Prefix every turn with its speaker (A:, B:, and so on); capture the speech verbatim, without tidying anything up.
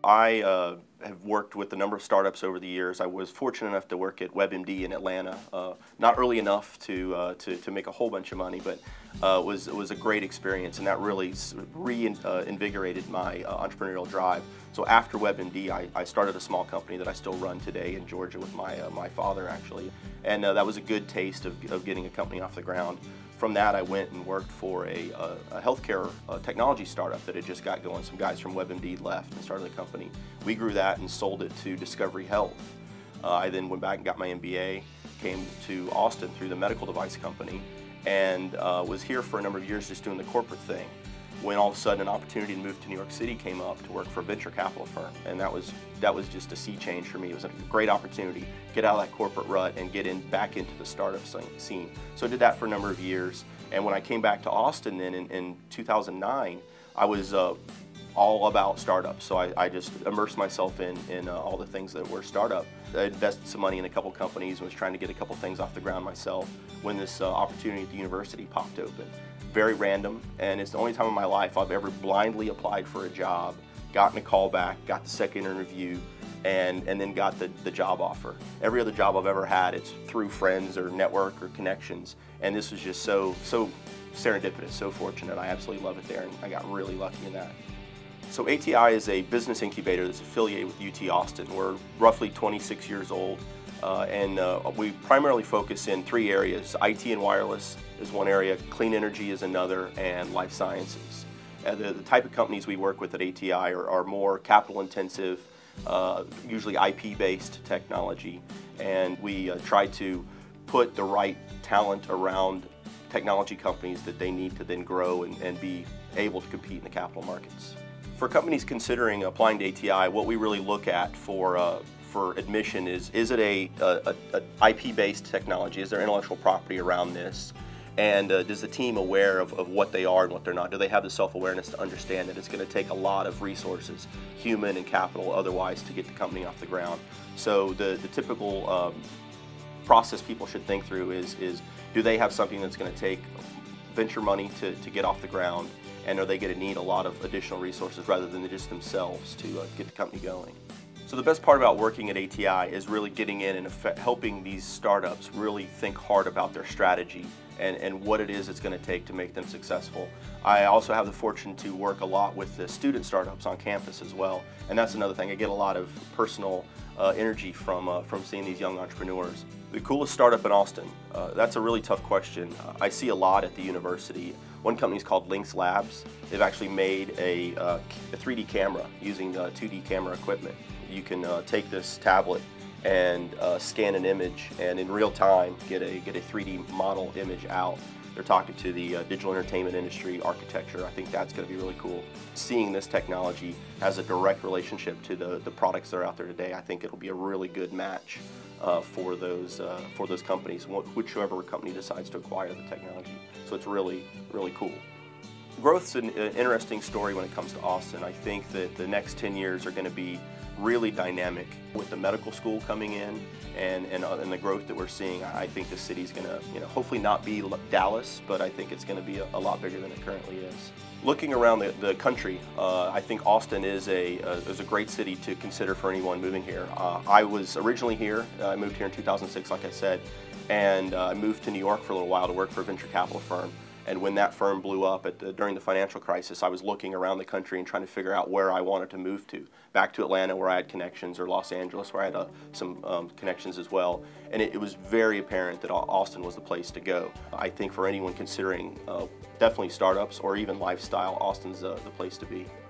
A: I uh, have worked with a number of startups over the years. I was fortunate enough to work at WebMD in Atlanta, uh, not early enough to, uh, to, to make a whole bunch of money, but uh, it, was, it was a great experience, and that really reinvigorated my uh, entrepreneurial drive. So after WebMD, I, I started a small company that I still run today in Georgia with my, uh, my father, actually. And uh, that was a good taste of, of getting a company off the ground. From that, I went and worked for a, a, a healthcare uh, technology startup that had just got going. Some guys from WebMD left and started the company. We grew that and sold it to Discovery Health. Uh, I then went back and got my M B A, came to Austin through the medical device company, and uh, was here for a number of years just doing the corporate thing. When all of a sudden an opportunity to move to New York City came up to work for a venture capital firm, and that was that was just a sea change for me. It was a great opportunity, get out of that corporate rut and get in back into the startup scene. So I did that for a number of years, and when I came back to Austin then in, in two thousand nine, I was uh, all about startups. So I, I just immersed myself in, in uh, all the things that were startup. I invested some money in a couple companies and was trying to get a couple things off the ground myself when this uh, opportunity at the university popped open. Very random, and it's the only time in my life I've ever blindly applied for a job, gotten a call back, got the second interview, and, and then got the, the job offer. Every other job I've ever had, it's through friends or network or connections, and this was just so, so serendipitous, so fortunate. I absolutely love it there, and I got really lucky in that. So A T I is a business incubator that's affiliated with U T Austin. We're roughly twenty-six years old. Uh, and uh, we primarily focus in three areas. I T and wireless is one area, clean energy is another, and life sciences. Uh, the, the type of companies we work with at A T I are, are more capital intensive, uh, usually I P-based technology, and we uh, try to put the right talent around technology companies that they need to then grow and, and be able to compete in the capital markets. For companies considering applying to A T I, what we really look at for uh, for admission is, is it a, a, a I P-based technology? Is there intellectual property around this? And uh, does the team aware of, of what they are and what they're not? Do they have the self-awareness to understand that it's going to take a lot of resources, human and capital otherwise, to get the company off the ground? So the, the typical um, process people should think through is, is do they have something that's going to take venture money to, to get off the ground? And are they going to need a lot of additional resources rather than just themselves to uh, get the company going? So the best part about working at A T I is really getting in and helping these startups really think hard about their strategy and, and what it is it's going to take to make them successful. I also have the fortune to work a lot with the student startups on campus as well, and that's another thing. I get a lot of personal uh, energy from, uh, from seeing these young entrepreneurs. The coolest startup in Austin, uh, that's a really tough question. Uh, I see a lot at the university. One company is called Lynx Labs. They've actually made a, uh, a three D camera using uh, two D camera equipment. You can uh, take this tablet and uh, scan an image and in real time get a, get a three D model image out. They're talking to the uh, digital entertainment industry, architecture. I think that's going to be really cool. Seeing this technology has a direct relationship to the, the products that are out there today, I think it'll be a really good match uh, for, those, uh, for those companies, whichever company decides to acquire the technology. So it's really, really cool. Growth's an, an interesting story when it comes to Austin. I think that the next ten years are going to be really dynamic with the medical school coming in and, and, uh, and the growth that we're seeing. I think the city's going to, you know, hopefully not be Dallas, but I think it's going to be a, a lot bigger than it currently is. Looking around the, the country, uh, I think Austin is a, a, is a great city to consider for anyone moving here. Uh, I was originally here. Uh, I moved here in two thousand six, like I said, and uh, I moved to New York for a little while to work for a venture capital firm. And when that firm blew up at the, during the financial crisis, I was looking around the country and trying to figure out where I wanted to move to. Back to Atlanta where I had connections, or Los Angeles where I had uh, some um, connections as well. And it, it was very apparent that Austin was the place to go. I think for anyone considering uh, definitely startups or even lifestyle, Austin's uh, the place to be.